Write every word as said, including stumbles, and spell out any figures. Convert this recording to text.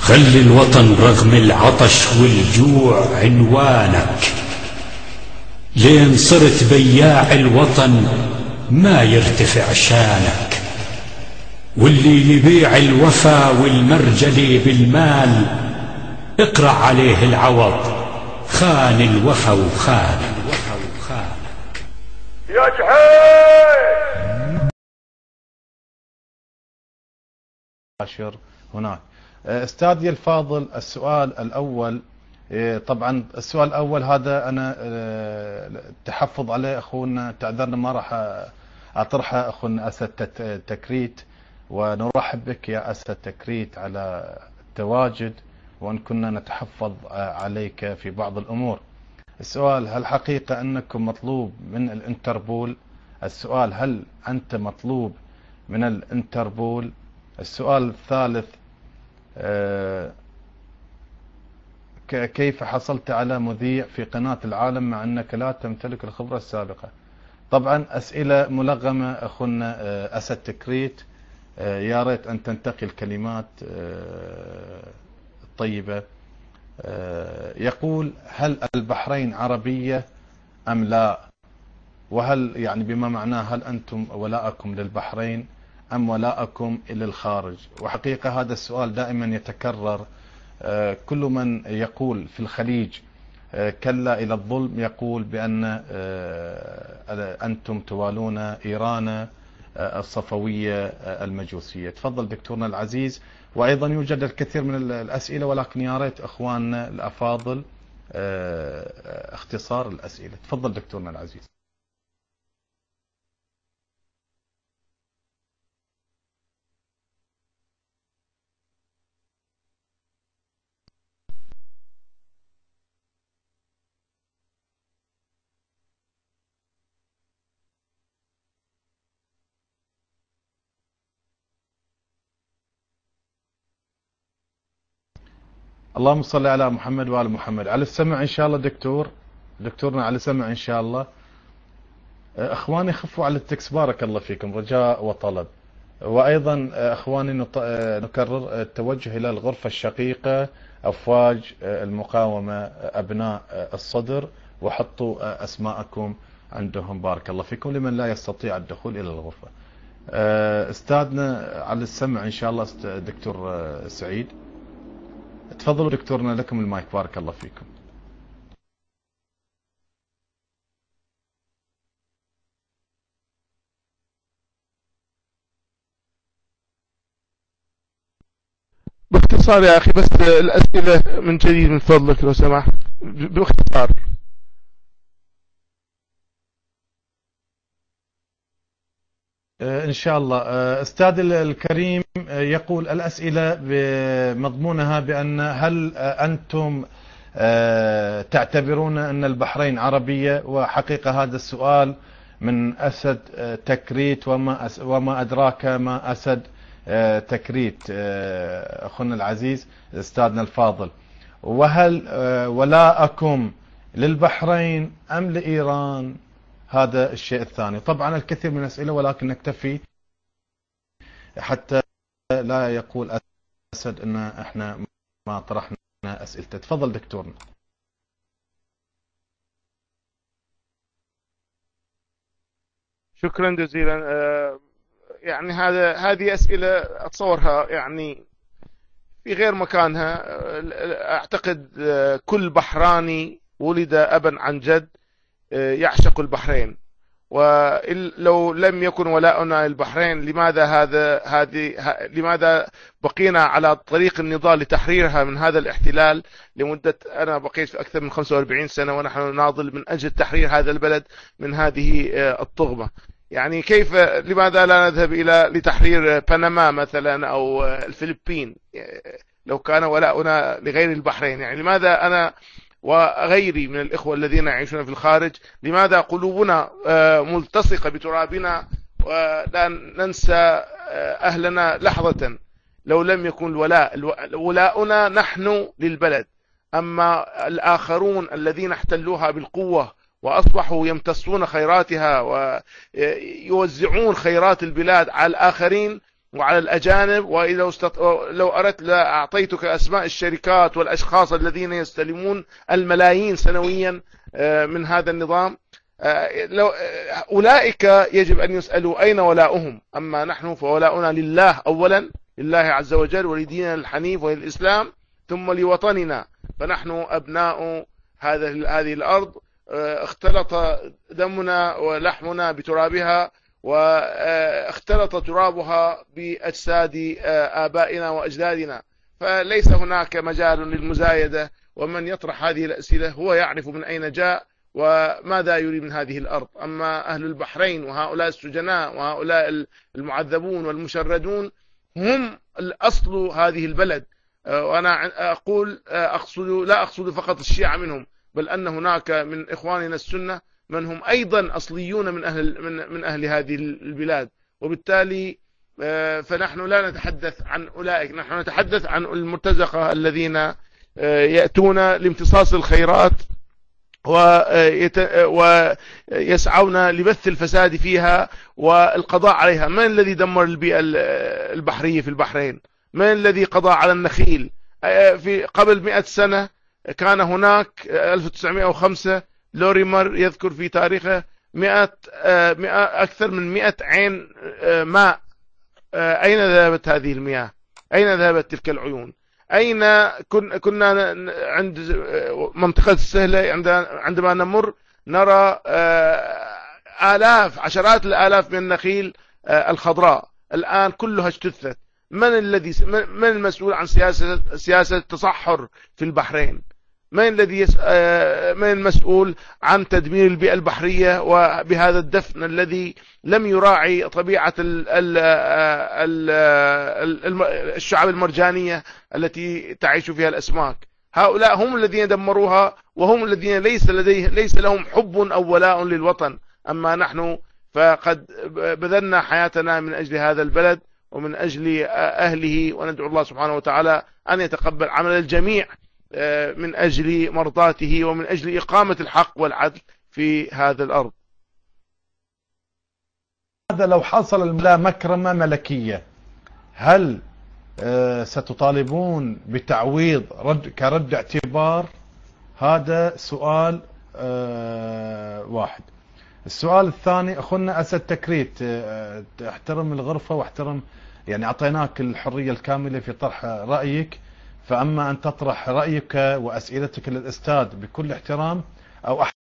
خلي الوطن رغم العطش والجوع عنوانك، لين صرت بياع الوطن ما يرتفع شانك، واللي يبيع الوفا والمرجلي بالمال اقرأ عليه العوض، خان الوفا وخانك. يا جحيم هناك. استاذي الفاضل، السؤال الاول، طبعا السؤال الاول هذا انا تحفظ عليه اخونا، تعذرنا ما راح اطرحه اخونا اسد تكريت، ونرحب بك يا اسد تكريت على التواجد، وان كنا نتحفظ عليك في بعض الامور. السؤال: هل حقيقة انكم مطلوب من الانتربول؟ السؤال: هل انت مطلوب من الانتربول؟ السؤال الثالث: كيف حصلت على مذيع في قناة العالم مع أنك لا تمتلك الخبرة السابقة؟ طبعا أسئلة ملغمة أخونا أسد تكريت، يا ريت أن تنتقي الكلمات الطيبة. يقول: هل البحرين عربية أم لا؟ وهل يعني بما معناه هل أنتم ولاءكم للبحرين أم ولاءكم إلى الخارج؟ وحقيقة هذا السؤال دائما يتكرر، كل من يقول في الخليج كلا إلى الظلم يقول بأن أنتم توالون إيران الصفوية المجوسية. تفضل دكتورنا العزيز. وأيضا يوجد الكثير من الأسئلة، ولكن يا ريت أخواننا الأفاضل اختصار الأسئلة. تفضل دكتورنا العزيز. اللهم صل على محمد وآل محمد. على السمع إن شاء الله دكتور، دكتورنا على السمع إن شاء الله. أخواني خفوا على التكس، بارك الله فيكم، رجاء وطلب. وأيضا أخواني نكرر التوجه إلى الغرفة الشقيقة أفواج المقاومة أبناء الصدر، وحطوا أسماءكم عندهم بارك الله فيكم لمن لا يستطيع الدخول إلى الغرفة. أستاذنا على السمع إن شاء الله دكتور سعيد. تفضلوا دكتورنا، لكم المايك بارك الله فيكم. باختصار يا أخي، بس الأسئلة من جديد من فضلك لو سمحت باختصار. إن شاء الله. أستاذ الكريم يقول الأسئلة بمضمونها بأن هل أنتم تعتبرون أن البحرين عربية؟ وحقيقة هذا السؤال من أسد تكريت، وما وما أدراك ما أسد تكريت أخونا العزيز أستاذنا الفاضل. وهل ولاءكم للبحرين أم لإيران؟ هذا الشيء الثاني. طبعا الكثير من الأسئلة، ولكن نكتفي حتى لا يقول أسد أن احنا ما طرحنا أسئلته. تفضل دكتورنا. شكرا جزيلا. يعني هذا هذه أسئلة أتصورها يعني في غير مكانها. أعتقد كل بحراني ولد أبا عن جد يعشق البحرين، ولو لم يكن ولاؤنا للبحرين لماذا هذا هذه لماذا بقينا على طريق النضال لتحريرها من هذا الاحتلال لمدة، أنا بقيت في أكثر من خمسة وأربعين سنة ونحن نناضل من أجل تحرير هذا البلد من هذه الطغمة. يعني كيف لماذا لا نذهب إلى لتحرير بنما مثلا أو الفلبين لو كان ولاؤنا لغير البحرين؟ يعني لماذا أنا وغيري من الإخوة الذين يعيشون في الخارج لماذا قلوبنا ملتصقة بترابنا ولا ننسى أهلنا لحظة؟ لو لم يكن الولاء ولاؤنا نحن للبلد، أما الآخرون الذين احتلوها بالقوة وأصبحوا يمتصون خيراتها ويوزعون خيرات البلاد على الآخرين وعلى الأجانب. وإذا استط... لو أردت لأعطيتك أسماء الشركات والأشخاص الذين يستلمون الملايين سنويا من هذا النظام. لو أولئك يجب أن يسألوا أين ولاؤهم. أما نحن فولاؤنا لله أولا، لله عز وجل ولديننا الحنيف وللإسلام، ثم لوطننا. فنحن أبناء هذا هذه الأرض، اختلط دمنا ولحمنا بترابها، واختلط ترابها بأجساد آبائنا وأجدادنا، فليس هناك مجال للمزايدة. ومن يطرح هذه الأسئلة هو يعرف من أين جاء وماذا يريد من هذه الأرض. أما أهل البحرين وهؤلاء السجناء وهؤلاء المعذبون والمشردون هم الأصل هذه البلد. وأنا أقول أقصد لا أقصد فقط الشيعة منهم، بل أن هناك من إخواننا السنة من هم أيضا أصليون من أهل من من أهل هذه البلاد. وبالتالي فنحن لا نتحدث عن أولئك، نحن نتحدث عن المرتزقة الذين يأتون لامتصاص الخيرات ويسعون لبث الفساد فيها والقضاء عليها. من الذي دمر البيئة البحرية في البحرين؟ من الذي قضى على النخيل؟ في قبل مئة سنة كان هناك ألف وتسعمئة وخمسة لوريمر يذكر في تاريخه مئة أكثر من مئة عين ماء. أين ذهبت هذه المياه؟ أين ذهبت تلك العيون؟ أين كنا عند منطقة السهلة عندما نمر نرى آلاف عشرات الآلاف من النخيل الخضراء، الآن كلها اجتثت. من الذي من المسؤول عن سياسة سياسة التصحر في البحرين؟ من الذي يس... من المسؤول عن تدمير البيئة البحرية وبهذا الدفن الذي لم يراعي طبيعة ال... ال... ال... الشعب المرجانية التي تعيش فيها الأسماك؟ هؤلاء هم الذين دمروها، وهم الذين ليس لديه ليس لهم حب أو ولاء للوطن. أما نحن فقد بذلنا حياتنا من أجل هذا البلد ومن أجل أهله، وندعو الله سبحانه وتعالى أن يتقبل عمل الجميع من أجل مرضاته ومن أجل إقامة الحق والعدل في هذا الأرض. هذا لو حصل لا مكرمة ملكية، هل ستطالبون بتعويض رد كرد اعتبار؟ هذا سؤال واحد. السؤال الثاني، أخونا أسد تكريت، احترم الغرفة واحترم، يعني أعطيناك الحرية الكاملة في طرح رأيك، فأما أن تطرح رأيك وأسئلتك للأستاذ بكل احترام أو